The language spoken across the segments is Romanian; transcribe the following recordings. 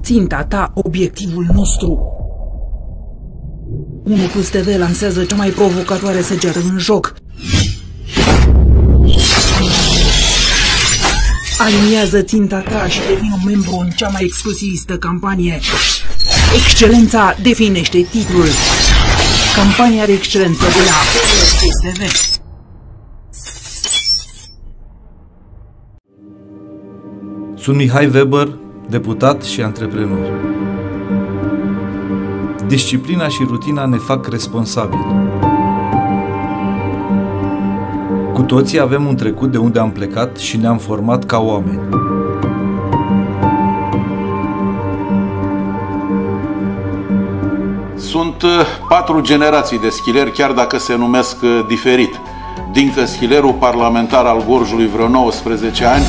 ținta ta, obiectivul nostru. 1+ TV lansează cea mai provocatoare săgeată în joc. Aliniază ținta ta și devine un membru în cea mai exclusivistă campanie. Excelența definește titlul. Campania de excelență de la 1+ TV. Sunt Mihai Weber, deputat și antreprenor. Disciplina și rutina ne fac responsabili. Cu toții avem un trecut de unde am plecat și ne-am format ca oameni. Sunt 4 generații de schileri, chiar dacă se numesc diferit. Dincă Schileru, parlamentar al Gorjului vreo 19 ani,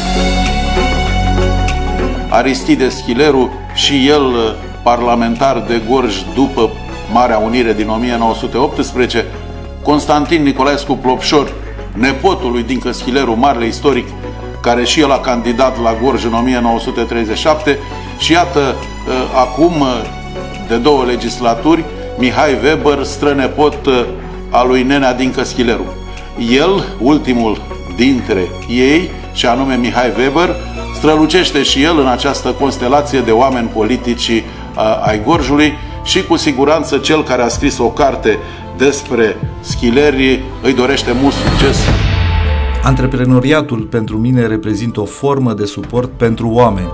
Aristide Schileru, și el parlamentar de Gorj după Marea Unire din 1918, Constantin Nicolaescu Plopșor, nepotul lui Dincă Schileru, marele istoric, care și el a candidat la Gorj în 1937, și iată, acum, de 2 legislaturi, Mihai Weber, strănepot al lui Nenea Dincă Schileru. El, ultimul dintre ei, și anume Mihai Weber, strălucește și el în această constelație de oameni politici ai Gorjului și cu siguranță cel care a scris o carte despre schileri îi dorește mult succes. Antreprenoriatul pentru mine reprezintă o formă de suport pentru oameni.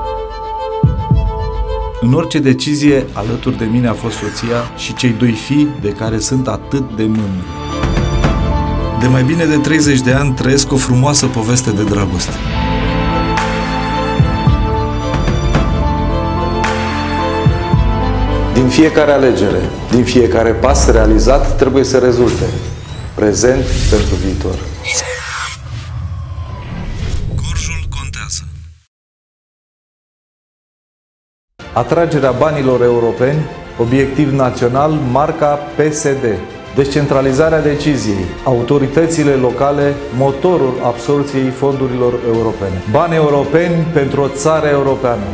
În orice decizie, alături de mine a fost soția și cei 2 fii de care sunt atât de mândru. De mai bine de 30 de ani trăiesc o frumoasă poveste de dragoste. Din fiecare alegere, din fiecare pas realizat, trebuie să rezulte prezent pentru viitor. Gorjul contează. Atragerea banilor europeni, obiectiv național, marca PSD. Descentralizarea deciziei, autoritățile locale, motorul absorbției fondurilor europene. Bani europeni pentru o țară europeană.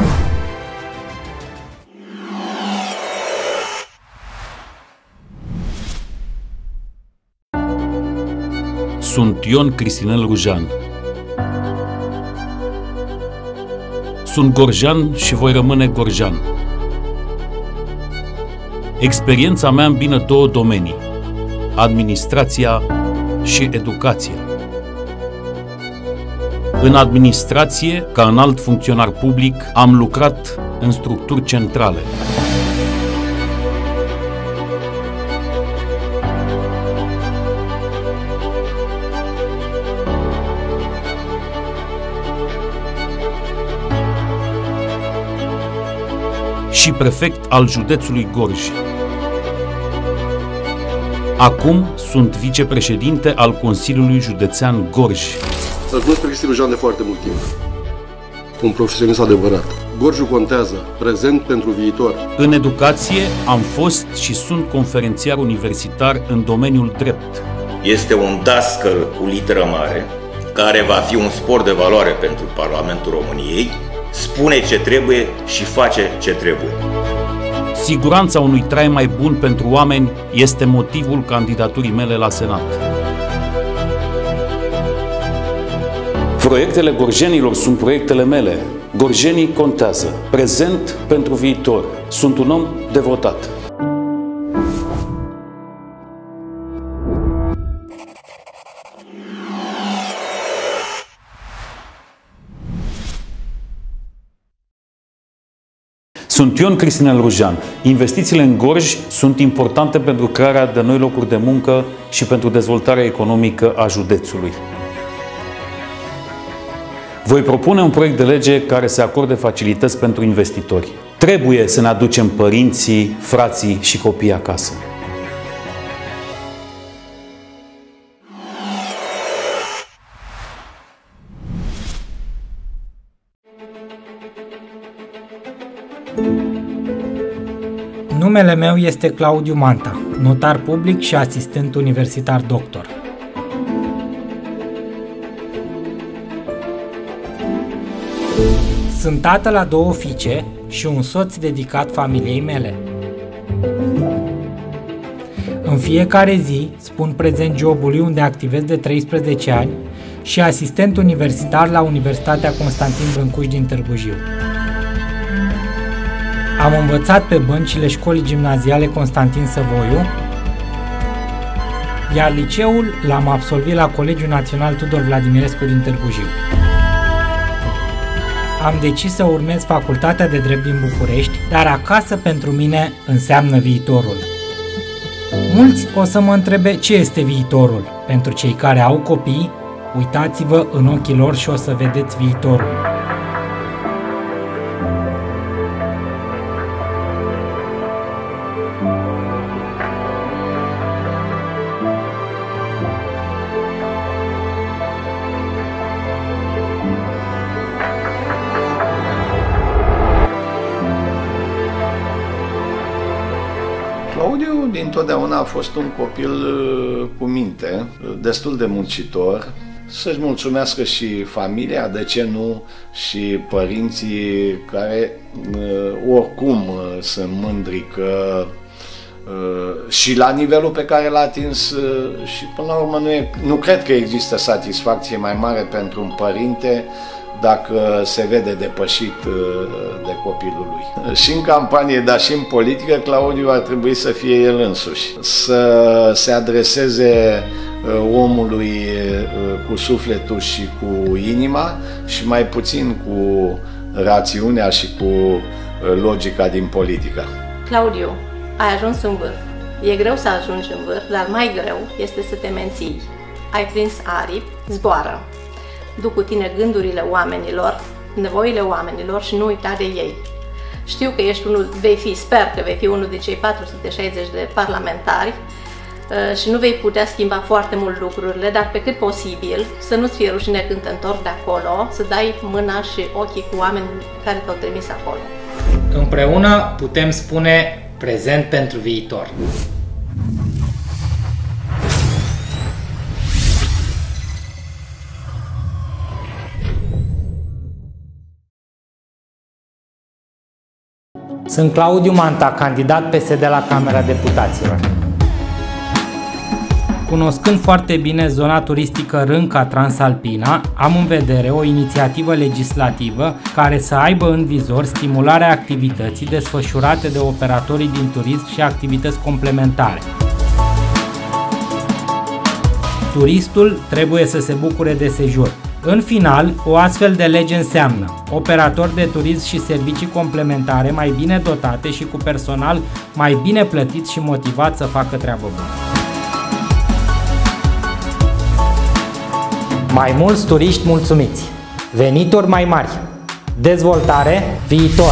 Sunt Ion Cristinel Rujan. Sunt gorjean și voi rămâne gorjean. Experiența mea îmbină 2 domenii: administrația și educația. În administrație, ca înalt funcționar public, am lucrat în structuri centrale. Și prefect al județului Gorj. Acum sunt vicepreședinte al Consiliului Județean Gorj. Îl cunosc pe Cristi Rujan de foarte mult timp. Un profesionist adevărat. Gorjul contează, prezent pentru viitor. În educație am fost și sunt conferențiar universitar în domeniul drept. Este un dascăl cu literă mare, care va fi un spor de valoare pentru Parlamentul României, spune ce trebuie și face ce trebuie. Siguranța unui trai mai bun pentru oameni este motivul candidaturii mele la Senat. Proiectele gorjenilor sunt proiectele mele. Gorjenii contează. Prezent pentru viitor. Sunt un om devotat. Sunt Ion Cristinel Rujan. Investițiile în Gorj sunt importante pentru crearea de noi locuri de muncă și pentru dezvoltarea economică a județului. Voi propune un proiect de lege care să acorde facilități pentru investitori. Trebuie să ne aducem părinții, frații și copiii acasă. Numele meu este Claudiu Manta, notar public și asistent universitar doctor. Sunt tată la 2 fiice și un soț dedicat familiei mele. În fiecare zi spun prezent jobului unde activez de 13 ani și asistent universitar la Universitatea Constantin Brâncuș din Târgu Jiu. Am învățat pe băncile școlii gimnaziale Constantin Săvoiu, iar liceul l-am absolvit la Colegiul Național Tudor Vladimirescu din Târgu Jiu. Am decis să urmez facultatea de drept din București, dar acasă pentru mine înseamnă viitorul. Mulți o să mă întrebe ce este viitorul. Pentru cei care au copii, uitați-vă în ochii lor și o să vedeți viitorul. Claudiu dintotdeauna a fost un copil cu minte, destul de muncitor, să-și mulțumească și familia, de ce nu, și părinții care oricum sunt mândri că și la nivelul pe care l-a atins și până la urmă nu cred că există satisfacție mai mare pentru un părinte dacă se vede depășit de copilul lui. Și în campanie, dar și în politică, Claudiu ar trebui să fie el însuși. Să se adreseze omului cu sufletul și cu inima și mai puțin cu rațiunea și cu logica din politică. Claudiu, ai ajuns în vârf. E greu să ajungi în vârf, dar mai greu este să te menții. Ai prins aripi, zboară. Du cu tine gândurile oamenilor, nevoile oamenilor și nu uita de ei. Știu că sper că vei fi unul din cei 460 de parlamentari și nu vei putea schimba foarte mult lucrurile, dar pe cât posibil să nu-ți fie rușine când te întorci de acolo, să dai mâna și ochii cu oameni care te-au trimis acolo. Împreună putem spune prezent pentru viitor. Sunt Claudiu Manta, candidat PSD la Camera Deputaților. Cunoscând foarte bine zona turistică Rânca Transalpina, am în vedere o inițiativă legislativă care să aibă în vizor stimularea activității desfășurate de operatorii din turism și activități complementare. Turistul trebuie să se bucure de sejur. În final, o astfel de lege înseamnă operatori de turism și servicii complementare mai bine dotate și cu personal mai bine plătit și motivat să facă treabă bună. Mai mulți turiști mulțumiți, venituri mai mari, dezvoltare, viitor.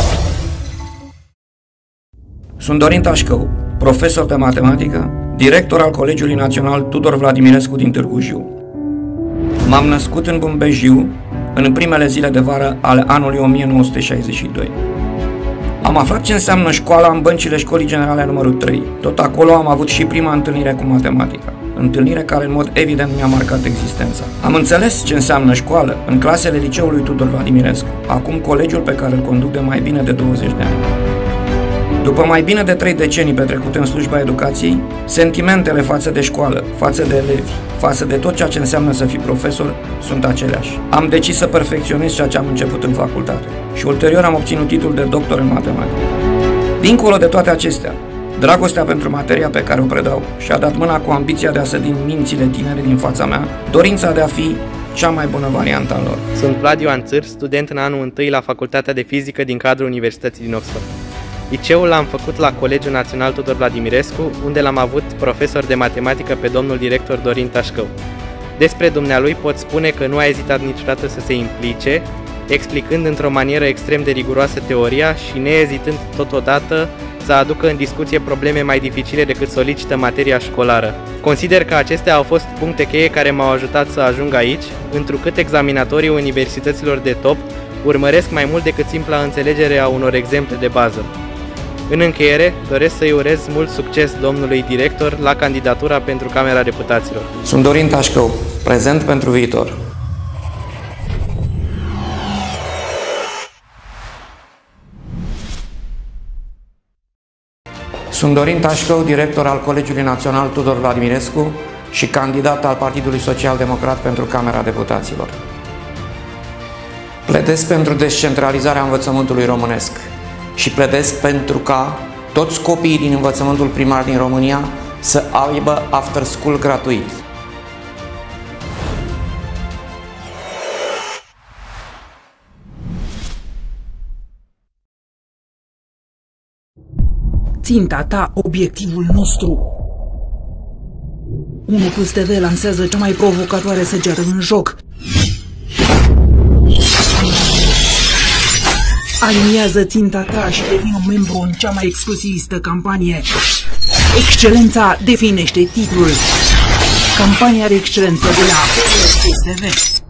Sunt Dorin Tașcău, profesor de matematică, director al Colegiului Național Tudor Vladimirescu din Târgu Jiu. M-am născut în Bumbejiu în primele zile de vară ale anului 1962. Am aflat ce înseamnă școala în băncile Școlii Generale numărul 3. Tot acolo am avut și prima întâlnire cu matematica, întâlnire care în mod evident mi-a marcat existența. Am înțeles ce înseamnă școală în clasele liceului Tudor Vladimirescu, acum colegiul pe care îl conduc de mai bine de 20 de ani. După mai bine de 3 decenii petrecute în slujba educației, sentimentele față de școală, față de elevi, față de tot ceea ce înseamnă să fii profesor, sunt aceleași. Am decis să perfecționez ceea ce am început în facultate și ulterior am obținut titlul de doctor în matematică. Dincolo de toate acestea, dragostea pentru materia pe care o predau și-a dat mâna cu ambiția de a sădi mințile tinere din fața mea, dorința de a fi cea mai bună variantă a lor. Sunt Vlad Ioan Țâr, student în anul 1 la Facultatea de Fizică din cadrul Universității din Oxford. Liceul l-am făcut la Colegiul Național Tudor Vladimirescu, unde l-am avut profesor de matematică pe domnul director Dorin Tașcău. Despre dumnealui pot spune că nu a ezitat niciodată să se implice, explicând într-o manieră extrem de riguroasă teoria și neezitând totodată să aducă în discuție probleme mai dificile decât solicită materia școlară. Consider că acestea au fost puncte cheie care m-au ajutat să ajung aici, întrucât examinatorii universităților de top urmăresc mai mult decât simpla înțelegere a unor exemple de bază. În încheiere, doresc să-i urez mult succes domnului director la candidatura pentru Camera Deputaților. Sunt Dorin Tașcău, prezent pentru viitor. Sunt Dorin Tașcău, director al Colegiului Național Tudor Vladimirescu și candidat al Partidului Social Democrat pentru Camera Deputaților. Pledez pentru descentralizarea învățământului românesc și pledez pentru ca toți copiii din învățământul primar din România să aibă after school gratuit. Ținta ta, obiectivul nostru. 1+TV lansează cea mai provocatoare săgeată în joc. Aliniază ținta ta și devine un membru în cea mai exclusistă campanie. Excelența definește titlul. Campania de excelență de la TV.